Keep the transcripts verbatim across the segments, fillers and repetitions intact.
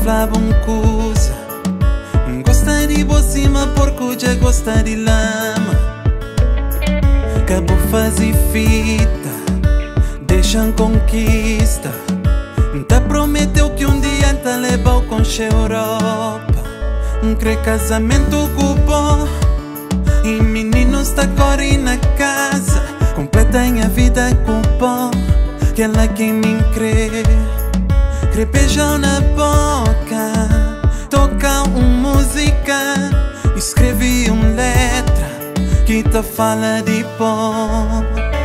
clava um coisa. Gosta de bocima, porco já gosta de lama. Cabo fazer fita, deixam conquista. Tá prometeu que um dia tá levar com Europa. Um crê casamento cupom e meninos tá correndo na casa. Completa a vida cupom, que ela quem me crê. Crê beijão na boca, toca uma música, escreve uma letra que tá fala de pó.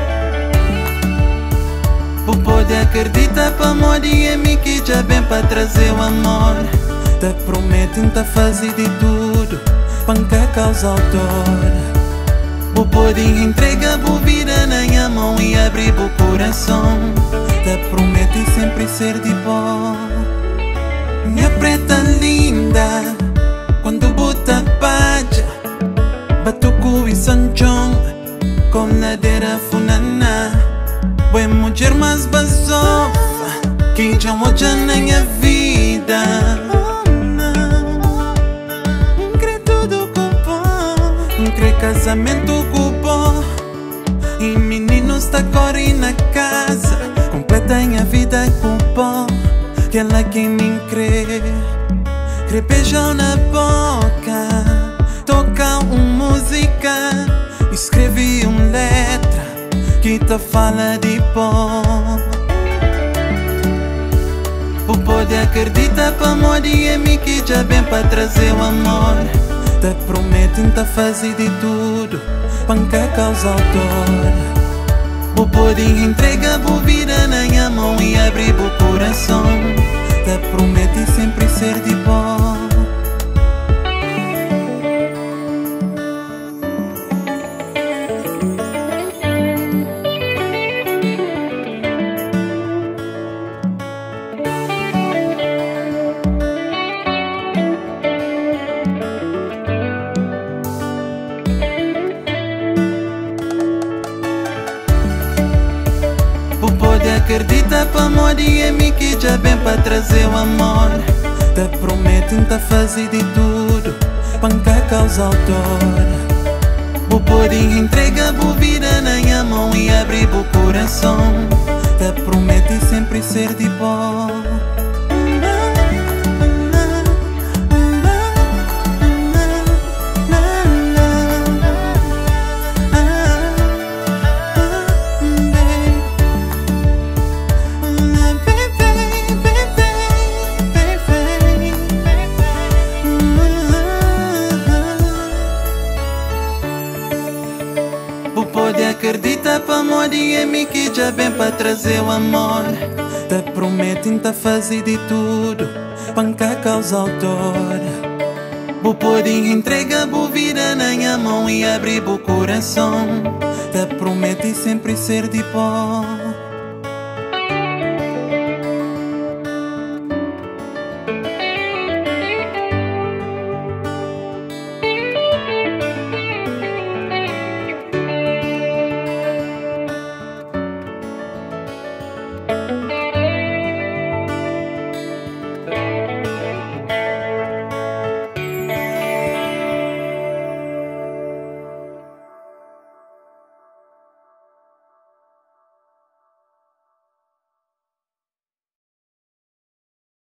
Vou poder acreditar pra morrer em mim que já vem pra trazer o amor. Te prometem tá fazer de tudo, panca causa autor. Vou poder entregar a vida na minha mão e abrir o coração. Te prometem sempre ser de bom. Minha preta linda, quando bota paja, batucu e sanchong, com ladeira funana. Boa mulher mais basofa, que já moja na minha vida. Oh, não, crê tudo cupom, crê casamento cupom. E meninos tá correndo na casa, completa a vida cupom, que ela quem me crê. Crê beijão na boca, toca uma música, escreve uma letra que tá fala de pó. Vou poder acreditar pra morrer em mim que já vem pra trazer o amor. Te prometem tá fazer de tudo, panca causa autor. Vou poder entregar a vida na minha mão e abrir o coração. Te prometem sempre ser de bom. Acredita pra morrer em mim que já vem pra trazer o amor. Te prometem tá fazer de tudo, panca causa autor. Vou poder entregar a vida na minha mão e abrir o coração. Te prometem sempre ser de bom. Acredita pra morrer em mim que já vem pra trazer o amor. Te prometem tá fazer de tudo, panca causa autor. Vou poder entregar a vida na minha mão e abrir o coração. Te prometem sempre ser de bom.